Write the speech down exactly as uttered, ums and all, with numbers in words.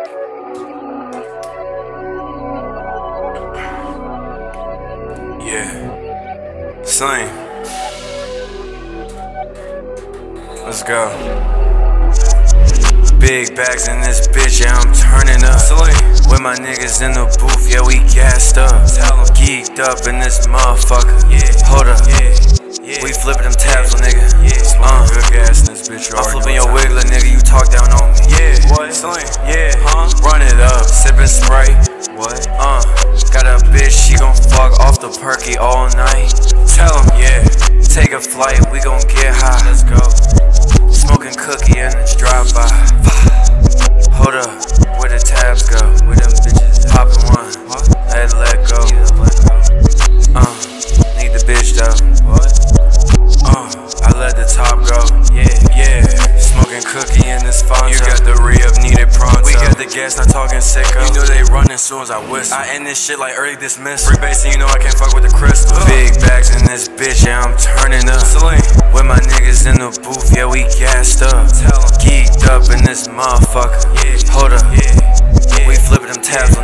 Yeah, Celine, let's go. Big bags in this bitch, yeah, I'm turning up. Celine, with my niggas in the booth, yeah, we gassed up. Geeked up in this motherfucker. Yeah, hold up. Yeah, yeah. We flipping them tabs, little nigga. Yeah, uh, good gas in this bitch. I'm flipping your wig, little nigga. You talk down on me. Yeah, what? Celine, yeah, huh? Run it up, sipping Sprite. What? Uh, got a bitch, she gon' fuck off the perky all night. Tell him, yeah, take a flight, we gon' get high. Let's go. Smoking cookie in this drive-by. Hold up, where the tabs go? Where them bitches poppin' one? Let it let go. Uh, need the bitch though. What? Uh, I let the top go. Yeah, yeah. Smoking cookie in this fonzo. You got the re-up needed pronto. We got the gas, not talking sicko. You know they run as soon as I whistle. I end this shit like early dismiss. Free basing, you know I can't fuck with the crystal. Big bags in this bitch, yeah, I'm turning up. Celine, with my niggas in the booth, yeah, we gassed up. Geeked up in this motherfucker. Yeah, hold up. Yeah, yeah. We flipping them tabs.